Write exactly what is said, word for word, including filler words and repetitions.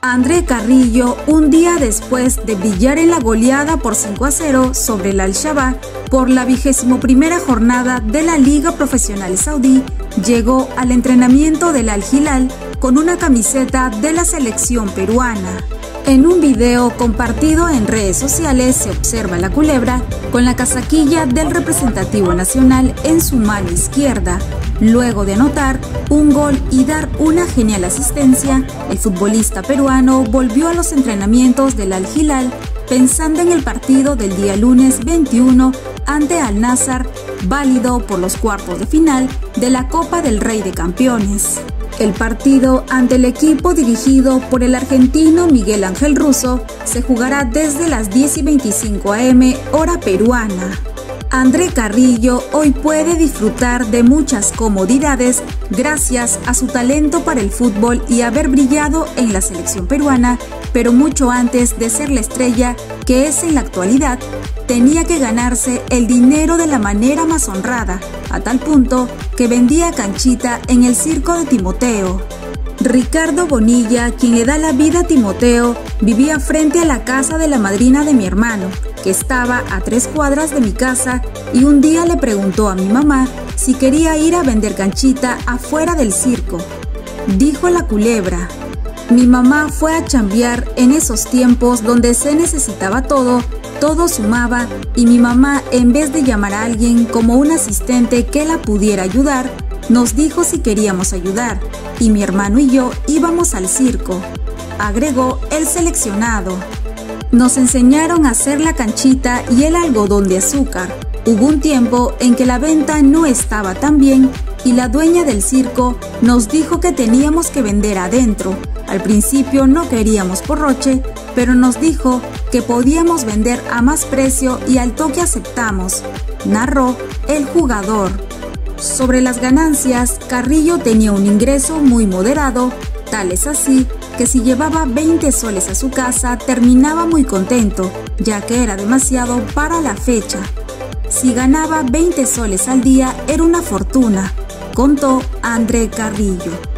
André Carrillo, un día después de brillar en la goleada por cinco a cero sobre el Al-Shabab por la vigésimo primera jornada de la Liga Profesional Saudí, llegó al entrenamiento del Al-Hilal con una camiseta de la selección peruana. En un video compartido en redes sociales se observa la culebra con la casaquilla del representativo nacional en su mano izquierda. Luego de anotar un gol y dar una genial asistencia, el futbolista peruano volvió a los entrenamientos del Al-Hilal pensando en el partido del día lunes veintiuno ante Al-Nassr, válido por los cuartos de final de la Copa del Rey de Campeones. El partido ante el equipo dirigido por el argentino Miguel Ángel Russo se jugará desde las diez y veinticinco a eme hora peruana. André Carrillo hoy puede disfrutar de muchas comodidades gracias a su talento para el fútbol y haber brillado en la selección peruana, pero mucho antes de ser la estrella que es en la actualidad, tenía que ganarse el dinero de la manera más honrada, a tal punto que vendía canchita en el circo de Timoteo. Ricardo Bonilla, quien le da la vida a Timoteo, vivía frente a la casa de la madrina de mi hermano, que estaba a tres cuadras de mi casa, y un día le preguntó a mi mamá si quería ir a vender canchita afuera del circo. Dijo la culebra. Mi mamá fue a chambear en esos tiempos donde se necesitaba todo, todo sumaba, y mi mamá, en vez de llamar a alguien como un asistente que la pudiera ayudar, nos dijo si queríamos ayudar, y mi hermano y yo íbamos al circo, agregó el seleccionado. Nos enseñaron a hacer la canchita y el algodón de azúcar. Hubo un tiempo en que la venta no estaba tan bien y la dueña del circo nos dijo que teníamos que vender adentro. Al principio no queríamos porroche, pero nos dijo que podíamos vender a más precio y al toque aceptamos, narró el jugador. Sobre las ganancias, Carrillo tenía un ingreso muy moderado, tal es así que si llevaba veinte soles a su casa terminaba muy contento, ya que era demasiado para la fecha. Si ganaba veinte soles al día era una fortuna, contó André Carrillo.